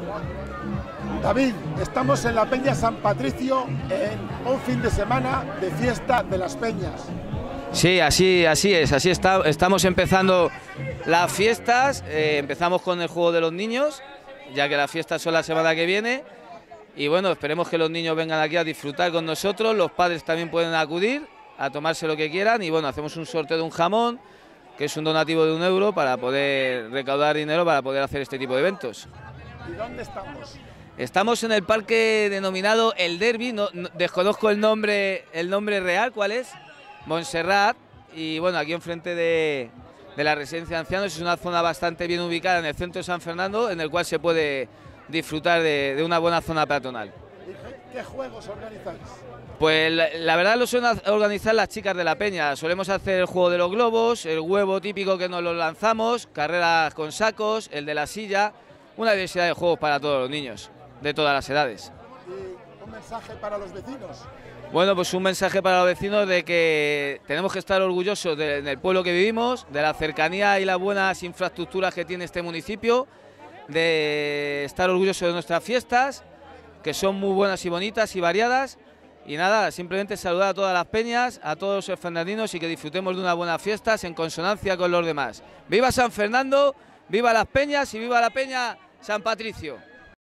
David, estamos en la Peña San Patricio en un fin de semana de fiesta de las peñas. Sí, así es, estamos empezando las fiestas, empezamos con el juego de los niños, ya que las fiestas son la semana que viene, y bueno, esperemos que los niños vengan aquí a disfrutar con nosotros, los padres también pueden acudir a tomarse lo que quieran, y bueno, hacemos un sorteo de un jamón, que es un donativo de €1 para poder recaudar dinero para poder hacer este tipo de eventos. ¿Y dónde estamos? Estamos en el parque denominado El Derby, desconozco el nombre real, ¿cuál es? Montserrat, y bueno, aquí enfrente de la residencia de ancianos, es una zona bastante bien ubicada en el centro de San Fernando, en el cual se puede disfrutar de una buena zona peatonal. ¿Y qué juegos organizáis? Pues la verdad lo suelen organizar las chicas de la peña, solemos hacer el juego de los globos, el huevo típico que nos lo lanzamos, carreras con sacos, el de la silla, una diversidad de juegos para todos los niños, de todas las edades. ¿Y un mensaje para los vecinos? Bueno, pues un mensaje para los vecinos de que tenemos que estar orgullosos del pueblo que vivimos, de la cercanía y las buenas infraestructuras que tiene este municipio, de estar orgullosos de nuestras fiestas, que son muy buenas y bonitas y variadas, y nada, simplemente saludar a todas las peñas, a todos los fernandinos y que disfrutemos de unas buenas fiestas en consonancia con los demás. ¡Viva San Fernando, viva las peñas y viva la Peña San Patricio!